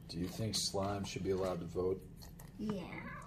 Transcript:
Do you think slime should be allowed to vote? Yeah.